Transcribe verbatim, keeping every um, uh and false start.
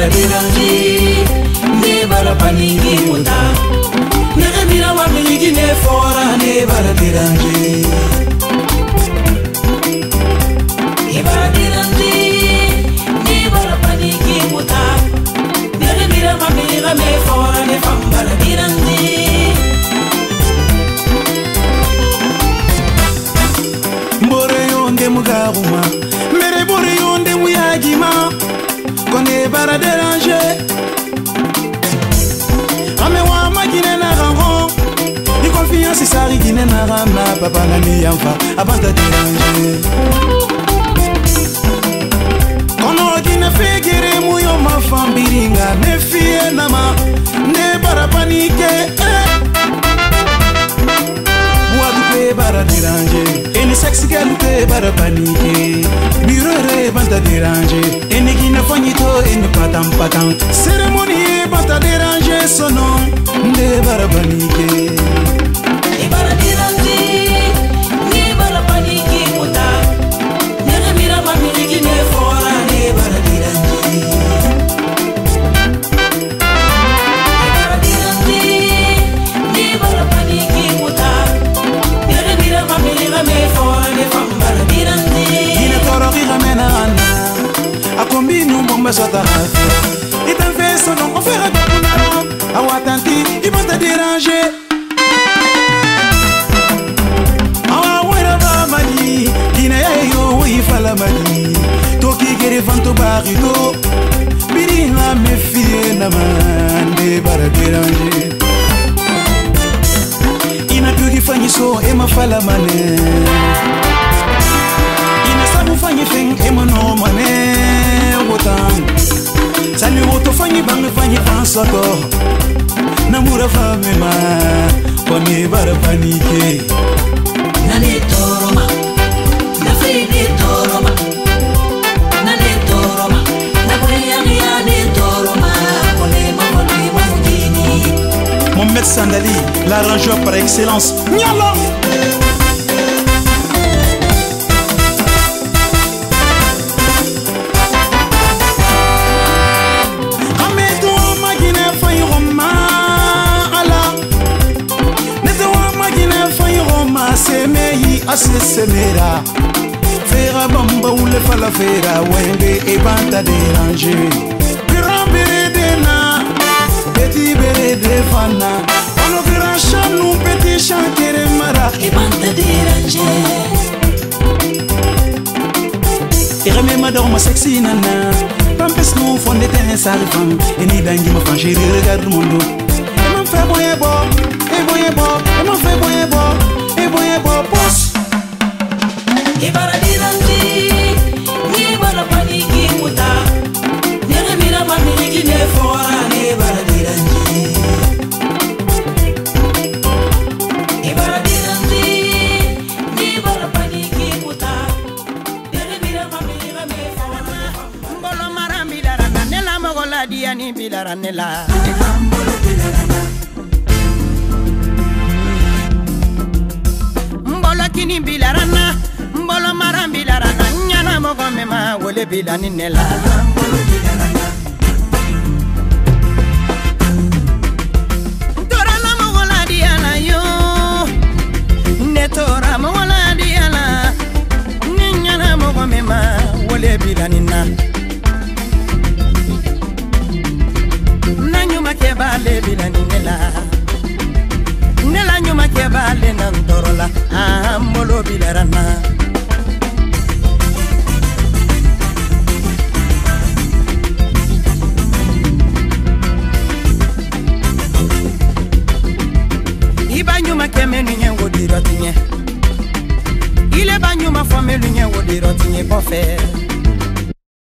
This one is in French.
bara déranger, ne bara paniquer muta. Ne mira wa miliki ne fora ne bara déranger. Ne bara déranger, ne bara paniquer muta. Ne mira wa miliki ne fora ne fam bara déranger. Mbore yonde mugaruma, mere bore yonde muyagima. Kone bara déranger. Amewa makine na rango. Ni confiance sari kine na rama. Papa na ni yamfa abanta déranger. Kono kine fegere muyo mafambiringa. Ne fie nama ne bara panike. Bois bara déranger. Et les sexy girl bara panike. Birore banta déranger. Et ne kine fanyito et ne patam patam. Cérémonie banta déranger son nom. Ne bara panike. Ne bara déranger. Ne bara panike muta. Ne mira ma miliki ne fora ne bara déranger. Ne bara déranger. Ne bara panike muta. Ne mira ma miliki ne fora ne fam bara déranger. Ina toro ki ramena ana. A combine un bomba sota rafi. Et t'en fais son nom on fera comme a watanti il va te déranger. Ah ouais là va mani. Dina yo oui fala mani. Toki gere fanto barito. Biri na me fie na mande bara déranger. Ina tuki fanyi so e ma fala mane. Ina sabu fanyi feng e ma no mane. Wotan. Sali woto fanyi bang fanyi ansoto. Namura fame ma. Kone bara panike. Nane toroma. Na fede toroma. Nane toroma. Na boyani ane toroma. Kone ma kone ma mujini. Mohamed Sandali, l'arrangeur par excellence. Nyalo. Ase semera Fera bamba ou le fala fera Wenge e banta déranger Grand bere de na Petit bere de fana Ono grand chan nou petit chan kere mara E banta déranger E reme mador ma sexy nana Pampes nou fonde ten sari fam E ni dangi ma fan chéri regarde mondo E man fe boye bo E boye bo E man fe boye bo E boye bo pos Ne bara déranger, ne bara panike muta. Ne mira ma miliki ne fora ne bara déranger. Ne bara déranger, ne bara panike muta. Ne mira ma miliki ne fora. Mbolo marambi darana ne la mogola diani bidarane la. Mbolo bidarana. Mbolo kini bidarana. Mbolo marambi larana nyana mogo mema wole bilani nela. Mbolo bilarana. Tora la mogo la diala yo. Ne tora mogo la diala. Nyana mogo mema wole bilani na. Nanyuma keba le bilani nela. Nela nyuma keba le nantorola. Ah mbolo bilarana. Ibanyuma kemenu nye wodi rotinye. Ile banyuma fomelu nye wodi rotinye bofe.